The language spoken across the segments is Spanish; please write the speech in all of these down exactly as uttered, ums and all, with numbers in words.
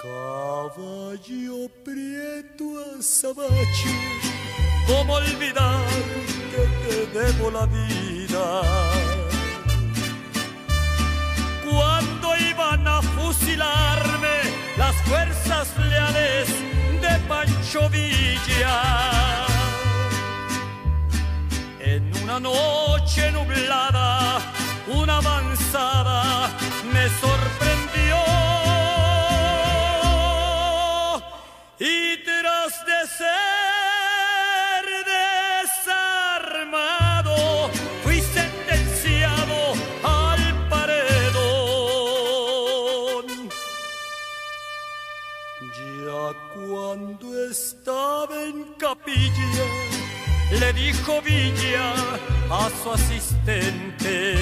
Caballo prieto azabache, ¿cómo olvidar que te debo la vida? Cuando iban a fusilarme las fuerzas leales de Pancho Villa, en una noche nublada, una avanzada me sorprendió, y tras de ser desarmado fui sentenciado al paredón. Ya cuando estaba en capilla, le dijo Villa a su asistente: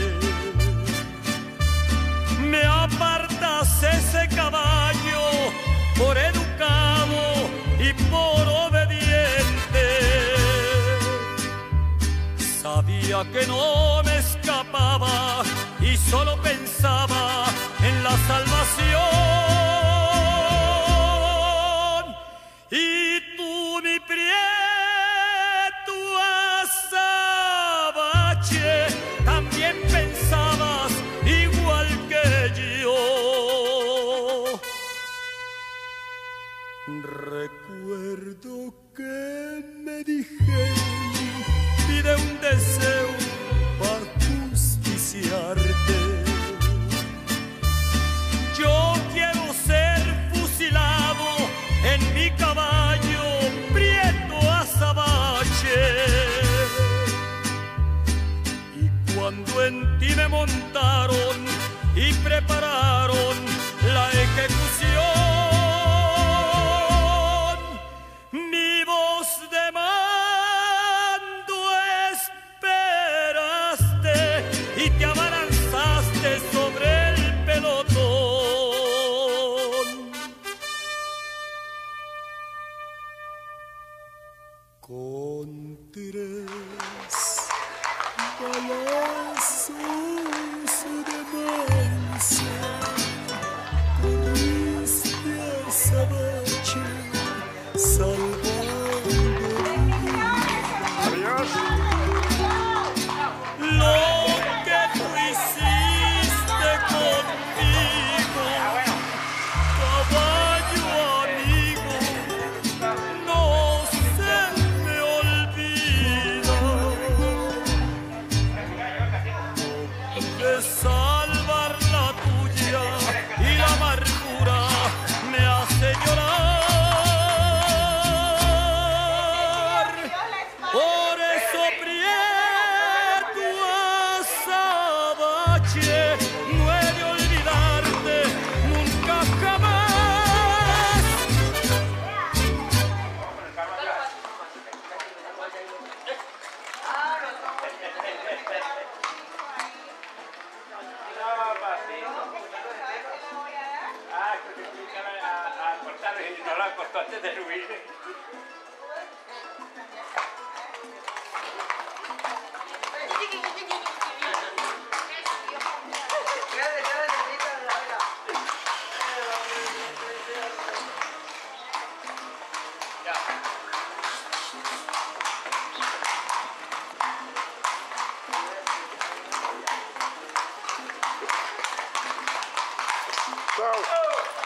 me apartas ese caballo por educado y por obediente. Sabía que no me escapaba y solo pensaba en la salvación. Y tú, mi prieto azabache, también pensabas igual que yo. Recuerdo que me dijeron: pide un deseo para justiciarte. Yo quiero ser fusilado en mi caballo prieto azabache. Y cuando en ti me montaron y prepararon la ejecución, mi voz de mando esperaste y te abalanzaste sobre el pelotón. Con tres balazos de mansa corriste a azabache, salvando Adiós. lo que tú hiciste conmigo, caballo amigo, no se me olvida. De salvar la tuya y la amargura me hace llorar. Por eso prieto azabache, no he de olvidarte nunca jamás. Ah, que te explican a, a cortar y no la cortó antes de subir. Chao.